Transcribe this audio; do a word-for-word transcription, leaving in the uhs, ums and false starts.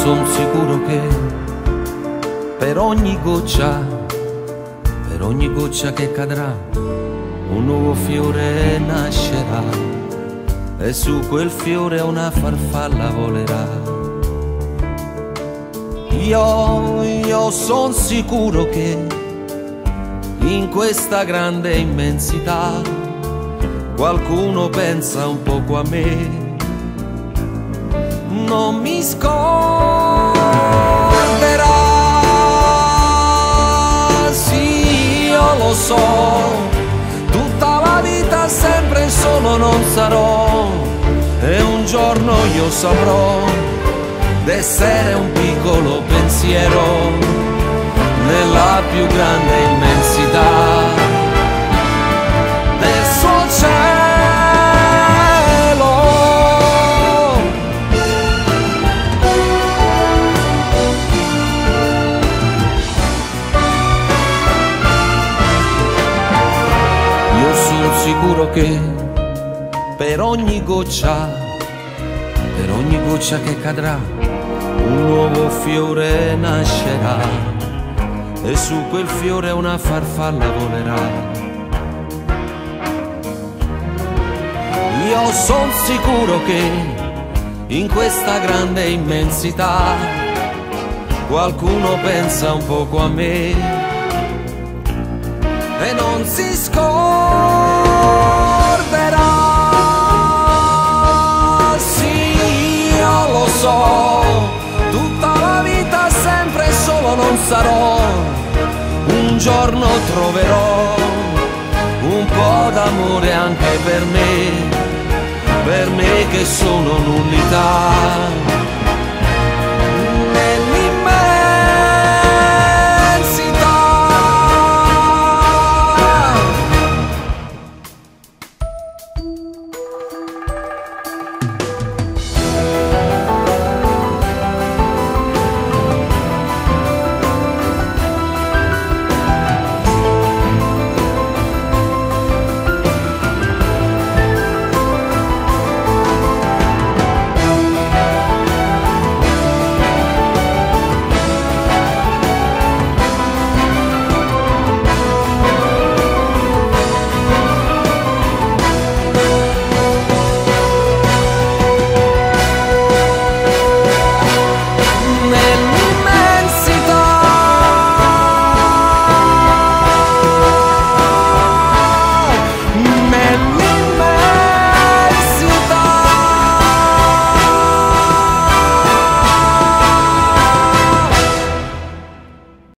son sicuro che per ogni goccia, per ogni goccia che cadrà, un nuovo fiore nascerà e su quel fiore una farfalla volerà. Io, io son sicuro che in questa grande immensità qualcuno pensa un poco a me. Non mi scorderà, sì, io lo so, tutta la vita sempre solo non sarò, e un giorno io saprò d'essere un piccolo pensiero nella più grande immensità del suo cielo. Io sono sicuro che per ogni goccia, per ogni goccia che cadrà, un nuovo fiore nascerà e su quel fiore una farfalla volerà. Io son sicuro che in questa grande immensità qualcuno pensa un poco a me e non si scorderà. Sì, io lo so, tutta la vita sempre solo non sarò, un giorno troverò un po' d'amore anche per me, per me che sono nullità.